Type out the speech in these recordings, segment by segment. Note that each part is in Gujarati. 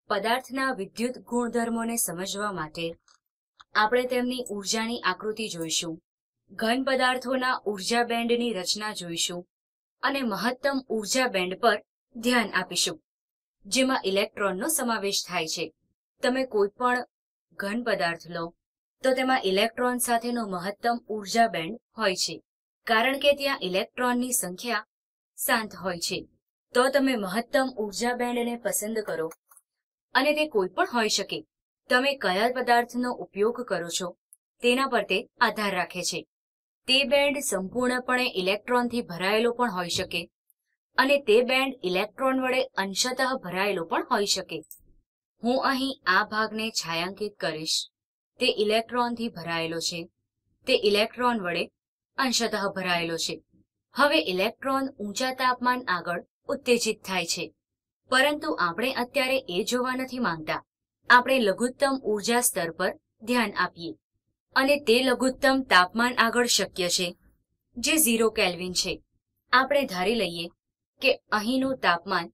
પદાર્થના વિદ્યુત ગુણધર્મોને સમજવા માટે આપણે તેમની ઊર્જાની આકૃતિ જોઈશું, ઘન પદાર્થોના ઊર્જા બેન્ડની રચના જોઈશું અને મહત્તમ ઊર્જા બેન્ડ પર ધ્યાન આપીશું, જેમાં ઇલેક્ટ્રોનનો સમાવેશ થાય છે. તમે કોઈ પણ ઘન પદાર્થ લો તો તેમાં ઇલેક્ટ્રોન સાથેનો મહત્તમ ઊર્જા બેન્ડ હોય છે, કારણ કે ત્યાં ઇલેક્ટ્રોનની સંખ્યા શાંત હોય છે. તો તમે મહત્તમ ઊર્જા બેન્ડને પસંદ કરો અને તે કોઈ પણ હોઈ શકે. તમે કયા પદાર્થનો ઉપયોગ કરો છો તેના પર તે આધાર રાખે છે. તે બેન્ડ સંપૂર્ણપણે ઇલેક્ટ્રોનથી ભરાયેલો પણ હોઈ શકે અને તે બેન્ડ ઇલેક્ટ્રોન વડે અંશતઃ ભરાયેલો પણ હોઈ શકે. હું અહીં આ ભાગને છાયાંકિત કરીશ. તે ઇલેક્ટ્રોનથી ભરાયેલો છે, તે ઇલેક્ટ્રોન વડે અંશતઃ ભરાયેલો છે. હવે ઇલેક્ટ્રોન ઊંચા તાપમાન આગળ ઉત્તેજિત થાય છે, પરંતુ આપણે અત્યારે એ જોવા નથી માંગતા. આપણે લઘુત્તમ ઊર્જા સ્તર પર ધ્યાન આપીએ અને તે લઘુત્તમ તાપમાન આગળ શક્ય છે, જે 0 કેલ્વિન છે. આપણે ધારી લઈએ કે અહીંનું તાપમાન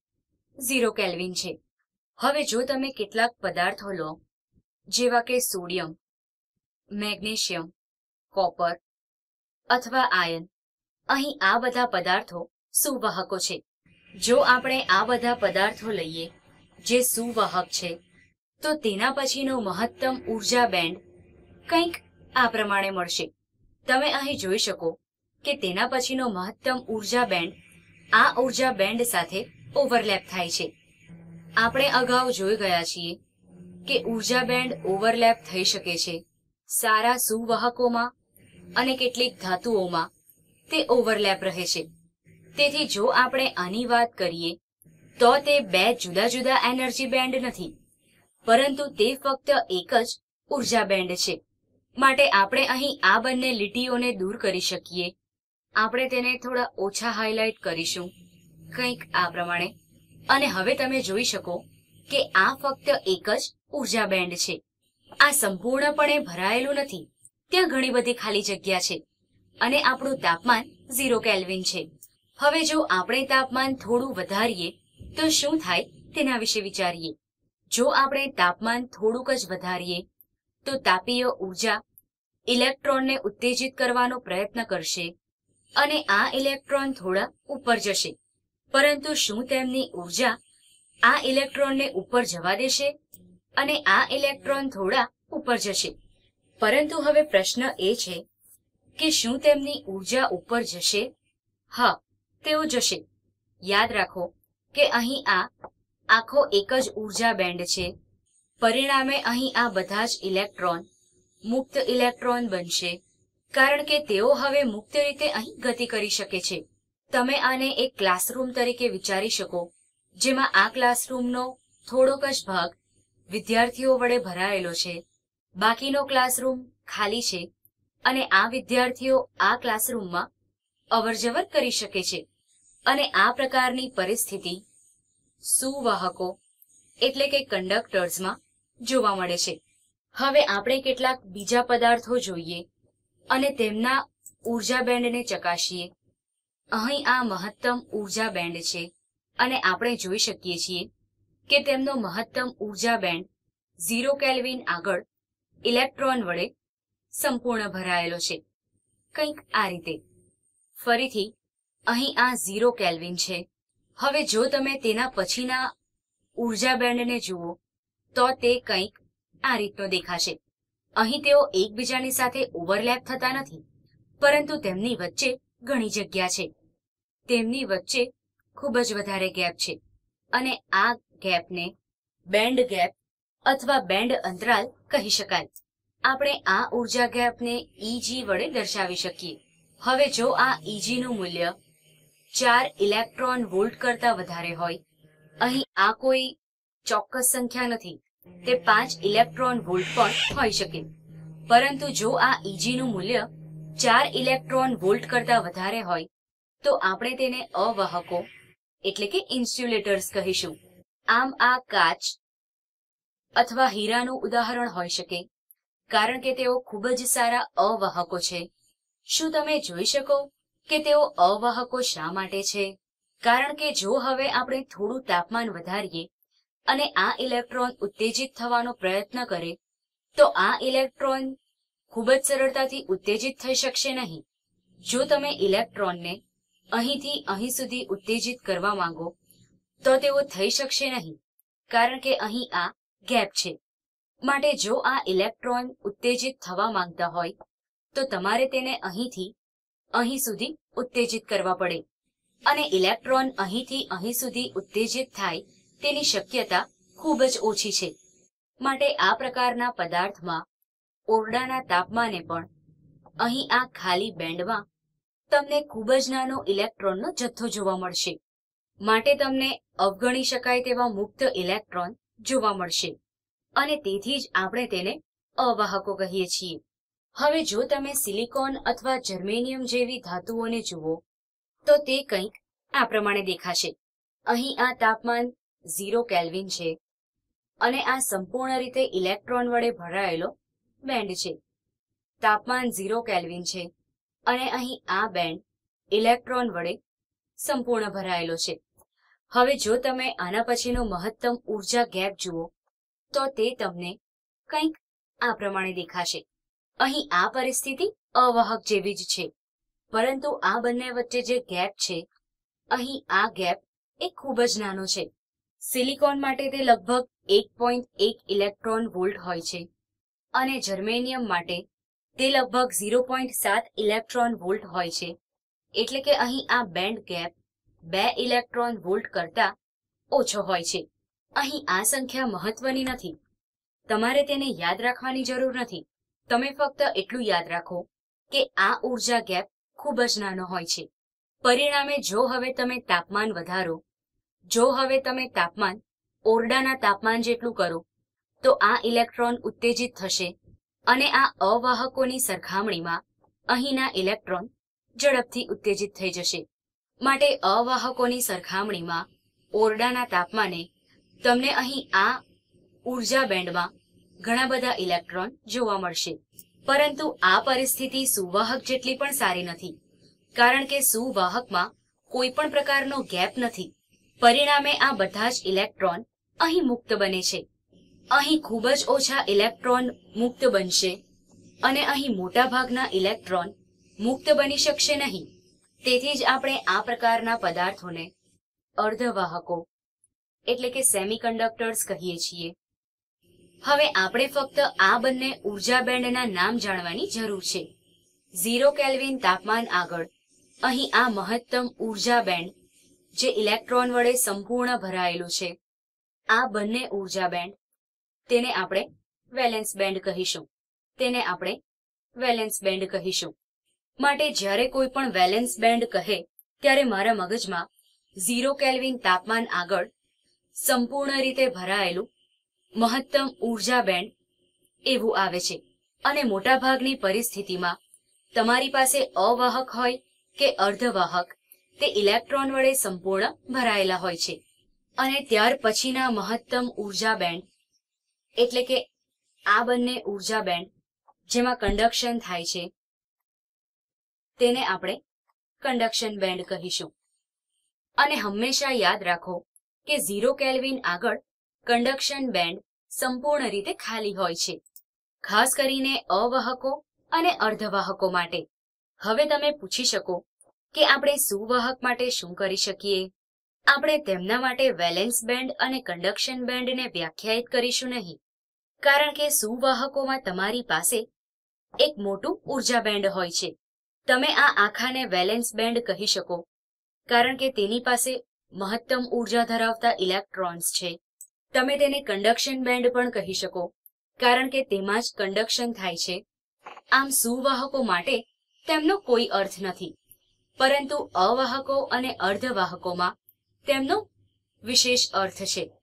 0 કેલ્વિન છે. હવે જો તમે કેટલાક પદાર્થો લો, જેવા કે સોડિયમ, મેગ્નેશિયમ, કોપર અથવા આયન, અહીં આ બધા પદાર્થો સુવાહકો છે. જો આપણે આ બધા પદાર્થો લઈએ જે સુવાહક છે, તો તેના પછીનો મહત્તમ ઊર્જા બેન્ડ કંઈક આ પ્રમાણે મળશે. તમે અહીં જોઈ શકો કે તેના પછીનો મહત્તમ ઊર્જા બેન્ડ આ ઊર્જા બેન્ડ સાથે ઓવરલેપ થાય છે. આપણે અગાઉ જોઈ ગયા છીએ કે ઊર્જા બેન્ડ ઓવરલેપ થઈ શકે છે સારા સુવાહકોમાં અને કેટલીક ધાતુઓમાં તે ઓવરલેપ રહે છે. તેથી જો આપણે આની વાત કરીએ તો તે બે જુદા જુદા એનર્જી બેન્ડ નથી, પરંતુ તે ફક્ત એક જ ઊર્જા બેન્ડ છે. માટે આપણે અહીં આ બંને લીટીઓને દૂર કરી શકીએ. આપણે તેને થોડા ઓછા હાઇલાઇટ કરીશું, કંઈક આ પ્રમાણે. અને હવે તમે જોઈ શકો કે આ ફક્ત એક જ ઊર્જા બેન્ડ છે. આ સંપૂર્ણપણે ભરાયેલું નથી, ત્યાં ઘણી બધી ખાલી જગ્યા છે અને આપણું તાપમાન 0 કેલ્વિન છે. હવે જો આપણે તાપમાન થોડું વધારીએ તો શું થાય તેના વિશે વિચારીએ. જો આપણે તાપમાન થોડુંક જ વધારીએ તો તાપીય ઊર્જા ઇલેક્ટ્રોનને ઉત્તેજિત કરવાનો પ્રયત્ન કરશે અને આ ઇલેક્ટ્રોન થોડા ઉપર જશે. પરંતુ શું તેમની ઊર્જા આ ઇલેક્ટ્રોનને ઉપર જવા દેશે અને આ ઇલેક્ટ્રોન થોડા ઉપર જશે? પરંતુ હવે પ્રશ્ન એ છે કે શું તેમની ઊર્જા ઉપર જશે? હા, તેઓ જશે. યાદ રાખો કે અહીં આ આખો એક જ ઊર્જા બેન્ડ છે. પરિણામે અહીં આ બધા જ ઇલેક્ટ્રોન મુક્ત ઇલેક્ટ્રોન બનશે, કારણ કે તેઓ હવે મુક્ત રીતે અહીં ગતિ કરી શકે છે. તમે આને એક ક્લાસરૂમ તરીકે વિચારી શકો, જેમાં આ ક્લાસરૂમનો થોડોક જ ભાગ વિદ્યાર્થીઓ વડે ભરાયેલો છે, બાકીનો ક્લાસરૂમ ખાલી છે અને આ વિદ્યાર્થીઓ આ ક્લાસરૂમમાં અવરજવર કરી શકે છે. અને આ પ્રકારની પરિસ્થિતિ સુવાહકો એટલે કે કંડક્ટર્સમાં જોવા મળે છે. હવે આપણે કેટલાક બીજા પદાર્થો જોઈએ અને તેમના ઊર્જા બેન્ડને ચકાસીએ. અહીં આ મહત્તમ ઊર્જા બેન્ડ છે અને આપણે જોઈ શકીએ છીએ કે તેમનો મહત્તમ ઊર્જા બેન્ડ 0 કેલ્વિન આગળ ઇલેક્ટ્રોન વડે સંપૂર્ણ ભરાયેલો છે, કંઈક આ રીતે. ફરીથી અહીં આ 0 કેલ્વિન છે. હવે જો તમે તેના પછીના ઊર્જા બેન્ડને જુઓ તો તે કંઈક આ રીતનો દેખાશે. અહીં તેઓ એકબીજાની સાથે ઓવરલેપ થતા નથી, પરંતુ તેમની વચ્ચે ઘણી જગ્યા છે. તેમની વચ્ચે ખૂબ જ વધારે ગેપ છે અને આ ગેપને બેન્ડ ગેપ અથવા બેન્ડ અંતરાલ કહી શકાય. આપણે આ ઊર્જા ગેપને Eg વડે દર્શાવી શકીએ. હવે જો આ Eg નું મૂલ્ય 4 ઇલેક્ટ્રોન વોલ્ટ કરતા વધારે હોય, અહીં આ કોઈ ચોક્કસ સંખ્યા નથી, તે 5 ઇલેક્ટ્રોન વોલ્ટ પણ હોઈ શકે. પરંતુ જો આ Eg નું મૂલ્ય 4 ઇલેક્ટ્રોન વોલ્ટ કરતા વધારે હોય તો આપણે તેને અવાહકો એટલે કે ઇન્સ્યુલેટર્સ કહીશું. આમ આ કાચ અથવા હીરાનું ઉદાહરણ હોઈ શકે, કારણ કે તેઓ ખૂબ જ સારા અવાહકો છે. શું તમે જોઈ શકો કે તેઓ અવાહકો શા માટે છે? કારણ કે જો હવે આપણે થોડું તાપમાન વધારીએ અને આ ઇલેક્ટ્રોન ઉત્તેજિત થવાનો પ્રયત્ન કરે તો આ ઇલેક્ટ્રોન ખૂબ જ સરળતાથી ઉત્તેજિત થઈ શકશે નહીં. જો તમે ઇલેક્ટ્રોનને અહીંથી અહીં સુધી ઉત્તેજિત કરવા માંગો તો તેઓ થઈ શકશે નહીં, કારણ કે અહીં આ ગેપ છે. માટે જો આ ઇલેક્ટ્રોન ઉત્તેજિત થવા માંગતા હોય તો તમારે તેને અહીંથી અહીં સુધી ઉત્તેજિત કરવા પડે, અને ઇલેક્ટ્રોન અહીંથી અહીં સુધી ઉત્તેજિત થાય તેની શક્યતા ખૂબ જ ઓછી છે. માટે આ પ્રકારના પદાર્થમાં ઓરડાના તાપમાને પણ અહીં આ ખાલી બેન્ડમાં તમને ખૂબ જ નાનો ઇલેક્ટ્રોનનો જથ્થો જોવા મળશે. માટે તમને અવગણી શકાય તેવા મુક્ત ઇલેક્ટ્રોન જોવા મળશે, અને તેથી જ આપણે તેને અવાહકો કહીએ છીએ. હવે જો તમે સિલિકોન અથવા જર્મેનિયમ જેવી ધાતુઓને જુઓ તો તે કંઈક આ પ્રમાણે દેખાશે. અહીં આ તાપમાન 0 કેલ્વિન છે અને આ સંપૂર્ણ રીતે ઇલેક્ટ્રોન વડે ભરાયેલો બેન્ડ છે. તાપમાન 0 કેલ્વિન છે અને અહીં આ બેન્ડ ઇલેક્ટ્રોન વડે સંપૂર્ણ ભરાયેલો છે. હવે જો તમે આના પછીનો મહત્તમ ઉર્જા ગેપ જુઓ તો તે તમને કંઈક આ પ્રમાણે દેખાશે. અહીં આ પરિસ્થિતિ અવાહક જેવી જ છે, પરંતુ આ બંને વચ્ચે જે ગેપ છે, અહીં આ ગેપ એ ખૂબ જ નાનો છે. સિલિકોન માટે તે લગભગ 1.1 ઇલેક્ટ્રોન વોલ્ટ હોય છે અને જર્મેનિયમ માટે તે લગભગ 0.7 ઇલેક્ટ્રોન વોલ્ટ હોય છે. એટલે કે અહીં આ બેન્ડ ગેપ 2 ઇલેક્ટ્રોન વોલ્ટ કરતા ઓછો હોય છે. અહીં આ સંખ્યા મહત્વની નથી, તમારે તેને યાદ રાખવાની જરૂર નથી. તમે ફક્ત એટલું યાદ રાખો કે આ ઉર્જા ગેપ ખૂબ જ નાનો હોય છે. પરિણામે જો હવે તમે તાપમાન વધારો, જો હવે તમે તાપમાન ઓરડાના તાપમાન જેટલું કરો તો આ ઇલેક્ટ્રોન ઉત્તેજિત થશે અને આ અવાહકોની સરખામણીમાં અહીંના ઇલેક્ટ્રોન ઝડપથી ઉત્તેજિત થઈ જશે. માટે અવાહકોની સરખામણીમાં ઓરડાના તાપમાને તમને અહીં આ ઉર્જા બેન્ડમાં ઘણા બધા ઇલેક્ટ્રોન જોવા મળશે. પરંતુ આ પરિસ્થિતિ સુવાહક જેટલી પણ સારી નથી, કારણ કે સુવાહકમાં કોઈ પણ પ્રકારનો ગેપ નથી. પરિણામે આ બધા જ ઇલેક્ટ્રોન અહીં મુક્ત બને છે. અહીં ખૂબ જ ઓછા ઇલેક્ટ્રોન મુક્ત બનશે અને અહીં મોટાભાગના ઇલેક્ટ્રોન મુક્ત બની શકશે નહીં. તેથી જ આપણે આ પ્રકારના પદાર્થોને અર્ધવાહકો એટલે કે સેમિકન્ડક્ટર્સ કહીએ છીએ. હવે આપણે ફક્ત આ બંને ઉર્જા બેન્ડના નામ જાણવાની જરૂર છે. 0 કેલ્વિન તાપમાન આગળ અહીં આ મહત્તમ ઉર્જા બેન્ડ જે ઇલેક્ટ્રોન વડે સંપૂર્ણ ભરાયેલું છે, આ બંને ઉર્જા બેન્ડ તેને આપણે વેલેન્સ બેન્ડ કહીશું. તેને આપણે વેલેન્સ બેન્ડ કહીશું. માટે જ્યારે કોઈ પણ વેલેન્સ બેન્ડ કહે ત્યારે મારા મગજમાં 0 કેલ્વિન તાપમાન આગળ સંપૂર્ણ રીતે ભરાયેલું મહત્તમ ઉર્જા બેન્ડ એવું આવે છે. અને મોટાભાગની પરિસ્થિતિમાં તમારી પાસે અવાહક હોય કે અર્ધવાહક, તે ઇલેક્ટ્રોન વડે સંપૂર્ણ ભરાયેલા હોય છે. અને ત્યાર પછીના મહત્તમ ઉર્જા બેન્ડ એટલે કે આ બંને ઉર્જા બેન્ડ જેમાં કન્ડક્શન થાય છે તેને આપણે કન્ડક્શન બેન્ડ કહીશું. અને હંમેશા યાદ રાખો કે 0 કેલ્વિન આગળ કન્ડક્શન બેન્ડ સંપૂર્ણ રીતે ખાલી હોય છે, ખાસ કરીને અવાહકો અને અર્ધવાહકો માટે. હવે તમે પૂછી શકો કે આપણે સુવાહક માટે શું કરી શકીએ? આપણે તેમના માટે વેલેન્સ બેન્ડ અને કન્ડક્શન બેન્ડને વ્યાખ્યાયિત કરીશું નહીં, કારણ કે સુવાહકોમાં તમારી પાસે એક મોટું ઉર્જા બેન્ડ હોય છે. તમે આ આખાને વેલેન્સ બેન્ડ કહી શકો કારણ કે તેની પાસે મહત્તમ ઉર્જા ધરાવતા ઇલેક્ટ્રોન્સ છે. તમે તેને કન્ડક્શન બેન્ડ પણ કહી શકો કારણ કે તેમાં જ કન્ડક્શન થાય છે. આમ સુવાહકો માટે તેમનો કોઈ અર્થ નથી, પરંતુ અવાહકો અને અર્ધવાહકોમાં તેમનો વિશેષ અર્થ છે.